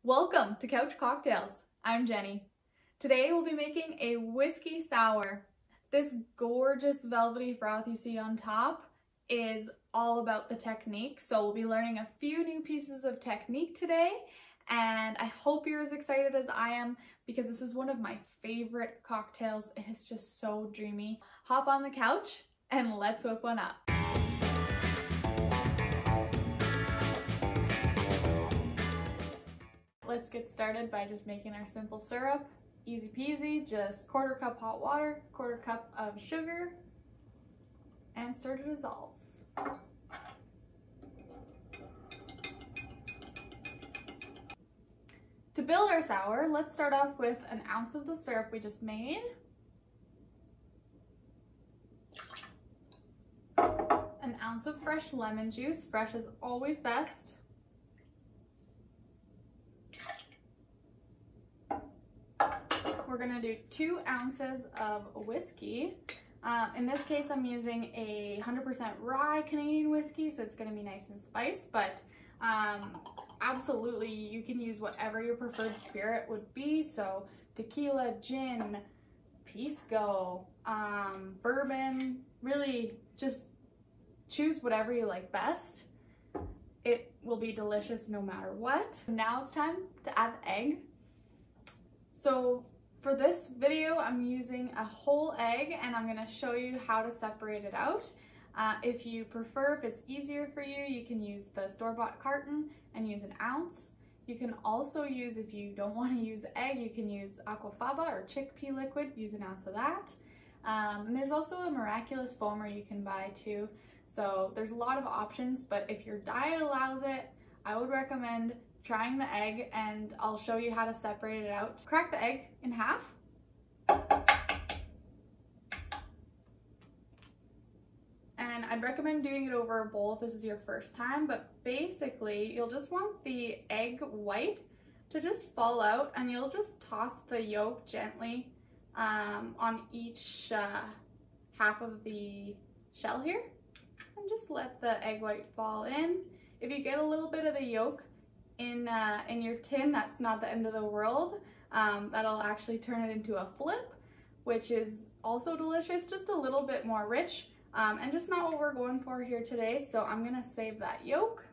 Welcome to Couch Cocktails. I'm Jenny. Today we'll be making a whiskey sour. This gorgeous velvety froth you see on top is all about the technique. So we'll be learning a few new pieces of technique today, and I hope you're as excited as I am because this is one of my favorite cocktails. It is just so dreamy. Hop on the couch and let's whip one up. Let's get started by just making our simple syrup. Easy peasy, just quarter cup hot water, quarter cup of sugar, and stir to dissolve. To build our sour, let's start off with an ounce of the syrup we just made, an ounce of fresh lemon juice, fresh is always best, we're gonna do 2 ounces of whiskey. In this case, I'm using a 100% rye Canadian whiskey, so it's gonna be nice and spiced, but absolutely you can use whatever your preferred spirit would be. So tequila, gin, pisco, bourbon, really just choose whatever you like best. It will be delicious no matter what. Now it's time to add the egg. So for this video, I'm using a whole egg and I'm gonna show you how to separate it out. If you prefer, if it's easier for you, you can use the store-bought carton and use an ounce. You can also use, if you don't want to use egg, you can use aquafaba or chickpea liquid, use an ounce of that. And there's also a miraculous foamer you can buy too. So there's a lot of options, but if your diet allows it, I would recommend trying the egg, and I'll show you how to separate it out. Crack the egg in half. And I'd recommend doing it over a bowl if this is your first time, but basically you'll just want the egg white to just fall out, and you'll just toss the yolk gently on each half of the shell here, and just let the egg white fall in. If you get a little bit of the yolk in your tin, that's not the end of the world. That'll actually turn it into a flip, which is also delicious, just a little bit more rich, and just not what we're going for here today. So I'm gonna save that yolk,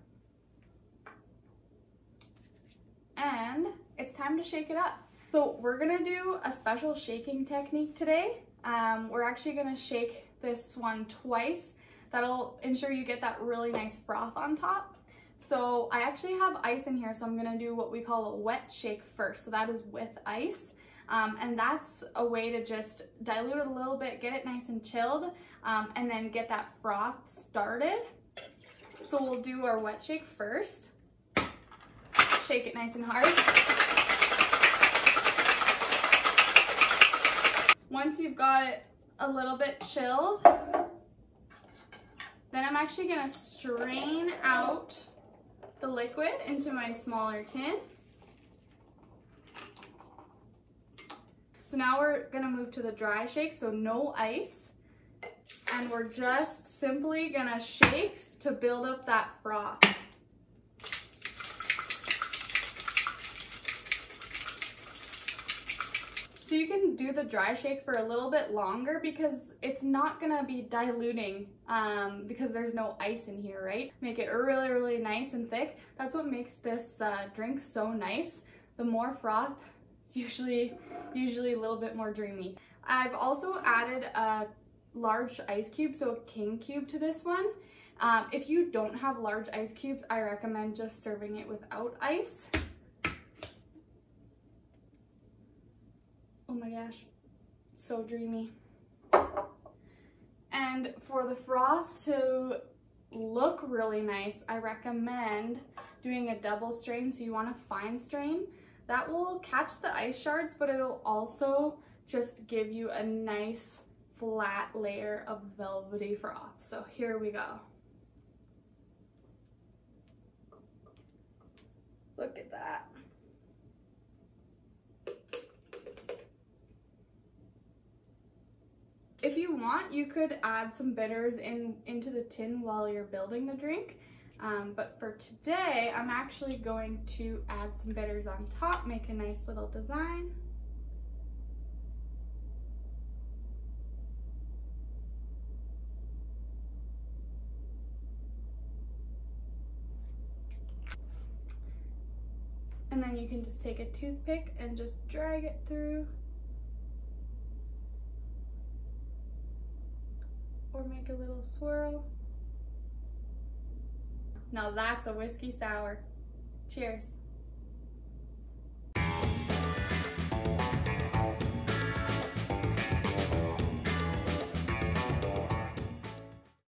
and it's time to shake it up. So we're gonna do a special shaking technique today. We're actually gonna shake this one twice. That'll ensure you get that really nice froth on top. So I actually have ice in here, so I'm gonna do what we call a wet shake first. So that is with ice. And that's a way to just dilute it a little bit, get it nice and chilled, and then get that froth started. So we'll do our wet shake first. Shake it nice and hard. Once you've got it a little bit chilled, then I'm actually gonna strain out the liquid into my smaller tin. So now we're gonna move to the dry shake, so no ice. And we're just simply gonna shake to build up that froth. So you can do the dry shake for a little bit longer because it's not gonna be diluting because there's no ice in here, right? Make it really, really nice and thick. That's what makes this drink so nice. The more froth, it's usually a little bit more dreamy. I've also added a large ice cube, so a king cube to this one. If you don't have large ice cubes, I recommend just serving it without ice. Oh my gosh, so dreamy. And for the froth to look really nice, I recommend doing a double strain. So you want a fine strain. That will catch the ice shards, but it'll also just give you a nice flat layer of velvety froth. So here we go. Look at that. If you want, you could add some bitters into the tin while you're building the drink. But for today, I'm actually going to add some bitters on top, make a nice little design. And then you can just take a toothpick and just drag it through. Or make a little swirl. Now that's a whiskey sour. Cheers.